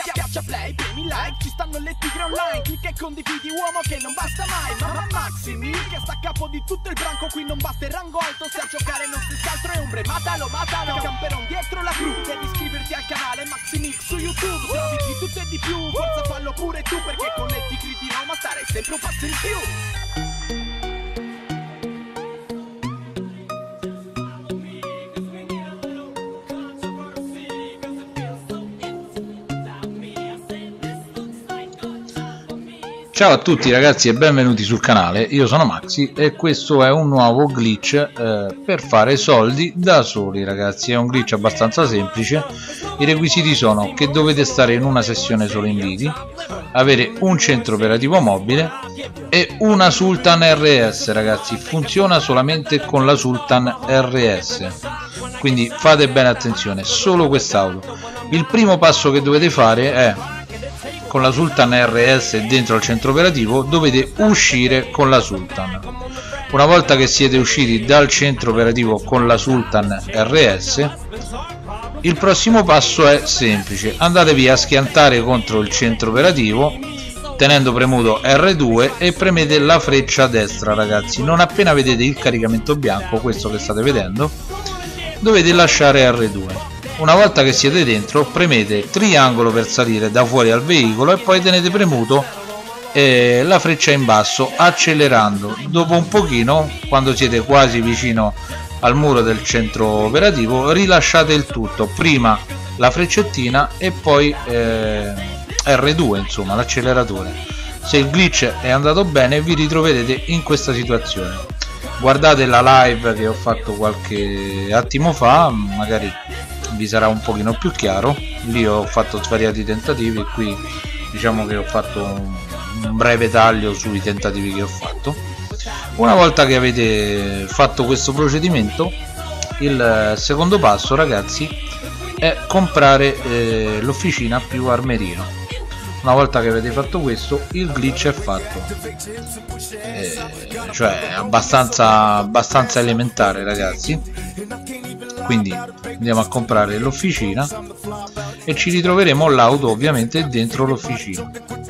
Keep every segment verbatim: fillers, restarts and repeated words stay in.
Schiaccia play, premi like, ci stanno le tigre online. Clicca e condividi, uomo che non basta mai. Mamma Maximil che sta a capo di tutto il branco. Qui non basta il rango alto, se a giocare non si scaltro e ombre. Matalo, matalo, camperon dietro la cru. Devi iscriverti al canale Maximil su YouTube. Trovi di tutto e di più, forza fallo pure tu. Perché con le tigre di Roma starei sempre un passo in più. Ciao a tutti ragazzi e benvenuti sul canale, io sono Maxi e questo è un nuovo glitch eh, per fare soldi da soli ragazzi. È un glitch abbastanza semplice. I requisiti sono che dovete stare in una sessione solo inviti, avere un centro operativo mobile e una Sultan R S ragazzi. Funziona solamente con la Sultan R S, quindi fate bene attenzione, solo quest'auto. Il primo passo che dovete fare è: con la Sultan R S dentro al centro operativo dovete uscire con la Sultan. Una volta che siete usciti dal centro operativo con la Sultan R S, il prossimo passo è semplice: andatevi a schiantare contro il centro operativo tenendo premuto R due e premete la freccia destra ragazzi. Non appena vedete il caricamento bianco, questo che state vedendo, dovete lasciare R due. Una volta che siete dentro premete triangolo per salire da fuori al veicolo e poi tenete premuto eh, la freccia in basso accelerando. Dopo un pochino, quando siete quasi vicino al muro del centro operativo, rilasciate il tutto, prima la freccettina e poi eh, R due, insomma l'acceleratore. Se il glitch è andato bene vi ritroverete in questa situazione. Guardate la live che ho fatto qualche attimo fa, magari vi sarà un pochino più chiaro. Lì ho fatto svariati tentativi e qui diciamo che ho fatto un, un breve taglio sui tentativi che ho fatto. Una volta che avete fatto questo procedimento, il secondo passo ragazzi è comprare eh, l'officina più armerino. Una volta che avete fatto questo, il glitch è fatto, eh, cioè è abbastanza, abbastanza elementare ragazzi. Quindi andiamo a comprare l'officina e ci ritroveremo l'auto ovviamente dentro l'officina.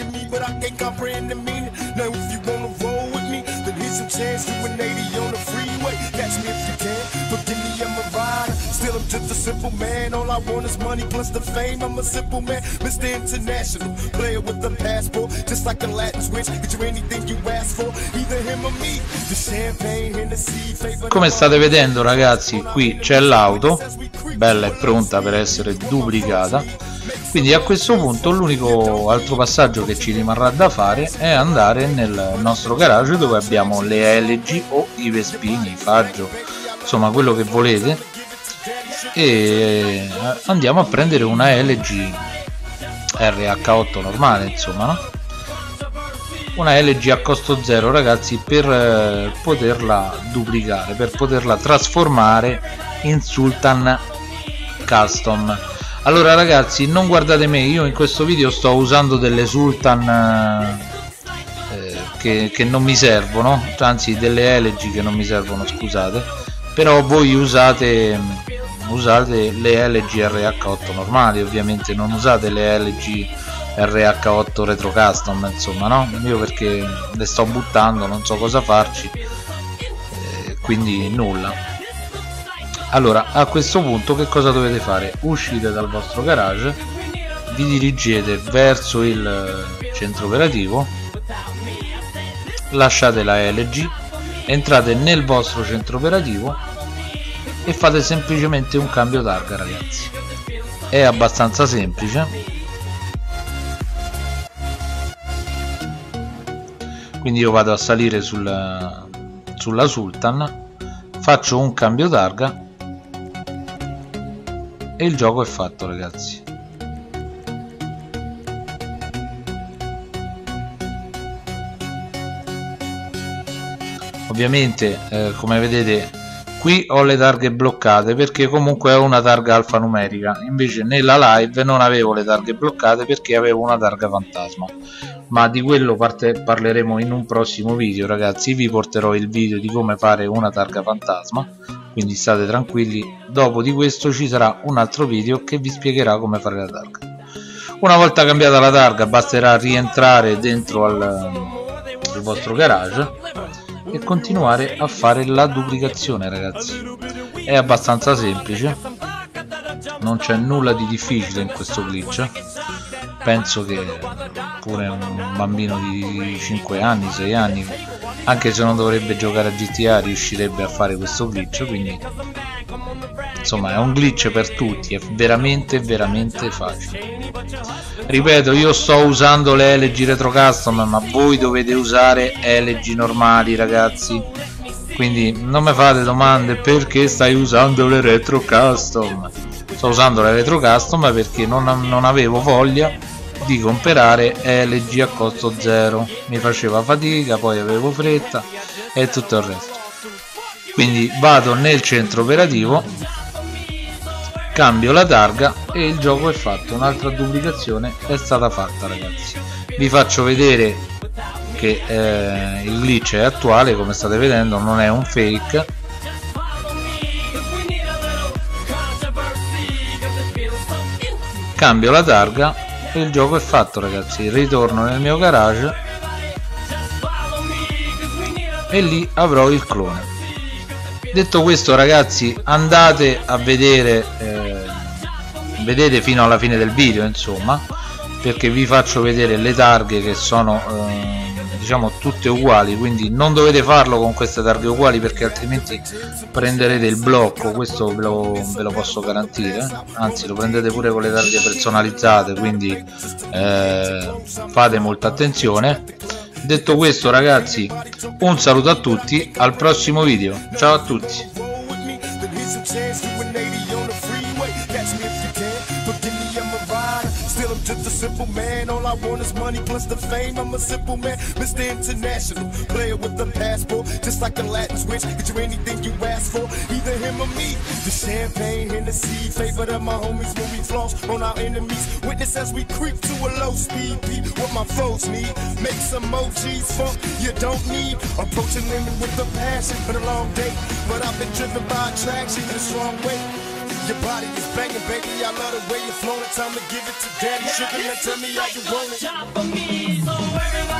Come state vedendo ragazzi, qui c'è l'auto bella e pronta per essere duplicata. Quindi a questo punto l'unico altro passaggio che ci rimarrà da fare è andare nel nostro garage dove abbiamo le L G o i Vespini, i Faggio, insomma quello che volete, e andiamo a prendere una L G R H otto normale, insomma, no? Una L G a costo zero ragazzi, per eh, poterla duplicare, per poterla trasformare in Sultan Custom. Allora ragazzi, non guardate me, io in questo video sto usando delle Sultan eh, che, che non mi servono, anzi delle L G che non mi servono, scusate, però voi usate usate le L G R H otto normali, ovviamente non usate le L G R H otto Retro Custom, insomma, no? Io perché le sto buttando, non so cosa farci, eh, quindi nulla. Allora a questo punto che cosa dovete fare? Uscite dal vostro garage, vi dirigete verso il centro operativo, lasciate la L G, entrate nel vostro centro operativo e fate semplicemente un cambio targa ragazzi. È abbastanza semplice. Quindi io vado a salire sul, sulla Sultan, faccio un cambio targa e il gioco è fatto ragazzi. Ovviamente eh, come vedete qui ho le targhe bloccate perché comunque è una targa alfanumerica, invece nella live non avevo le targhe bloccate perché avevo una targa fantasma, ma di quello parte, parleremo in un prossimo video ragazzi. Vi porterò il video di come fare una targa fantasma, quindi state tranquilli. Dopo di questo ci sarà un altro video che vi spiegherà come fare la targa. Una volta cambiata la targa basterà rientrare dentro al, al vostro garage e continuare a fare la duplicazione, ragazzi. È abbastanza semplice, non c'è nulla di difficile in questo glitch. Penso che pure un bambino di cinque anni, sei anni, anche se non dovrebbe giocare a G T A, riuscirebbe a fare questo glitch, quindi insomma è un glitch per tutti, è veramente veramente facile. Ripeto, io sto usando le L G Retro Custom, ma voi dovete usare L G normali, ragazzi, quindi non mi fate domande perché stai usando le Retro Custom. Sto usando le Retro Custom perché non, non avevo voglia di comprare L G a costo zero, mi faceva fatica, poi avevo fretta e tutto il resto. Quindi vado nel centro operativo, cambio la targa e il gioco è fatto. Un'altra duplicazione è stata fatta, ragazzi. Vi faccio vedere che eh, il glitch è attuale, come state vedendo, non è un fake. Cambio la targa e il gioco è fatto, ragazzi. Ritorno nel mio garage e lì avrò il clone. Detto questo, ragazzi, andate a vedere eh, vedete fino alla fine del video, insomma, perché vi faccio vedere le targhe che sono eh, diciamo tutte uguali, quindi non dovete farlo con queste targhe uguali perché altrimenti prenderete il blocco, questo ve lo, ve lo posso garantire, anzi lo prendete pure con le targhe personalizzate, quindi eh, fate molta attenzione. Detto questo, ragazzi, un saluto a tutti, al prossimo video, ciao a tutti. Just a simple man, all I want is money plus the fame. I'm a simple man, Mister International, player with the passport, just like a Latin switch. Get you anything you ask for, either him or me. The champagne, Hennessy, favorite of my homies when we floss on our enemies. Witness as we creep to a low speed beat. What my foes need, make some O Gs funk you don't need. Approaching women with a passion, been a long day, but I've been driven by attraction in a strong way. Your body is banging, baby, I love the way you're flowing. Time to give it to daddy. Sugar, now tell me how you want it.